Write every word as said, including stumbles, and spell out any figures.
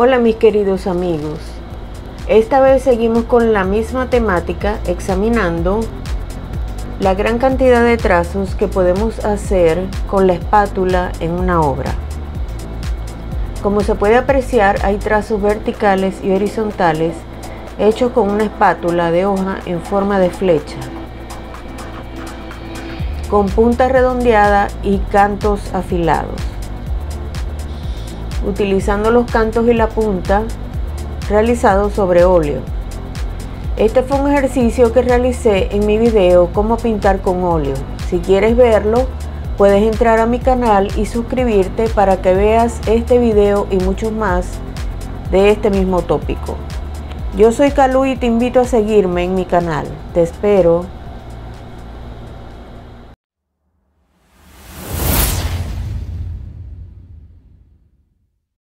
Hola mis queridos amigos, esta vez seguimos con la misma temática examinando la gran cantidad de trazos que podemos hacer con la espátula en una obra. Como se puede apreciar, hay trazos verticales y horizontales hechos con una espátula de hoja en forma de flecha, con punta redondeada y cantos afilados. Utilizando los cantos y la punta realizados sobre óleo. Este fue un ejercicio que realicé en mi video Cómo pintar con óleo. Si quieres verlo, puedes entrar a mi canal y suscribirte para que veas este video y muchos más de este mismo tópico. Yo soy Calu y te invito a seguirme en mi canal. Te espero.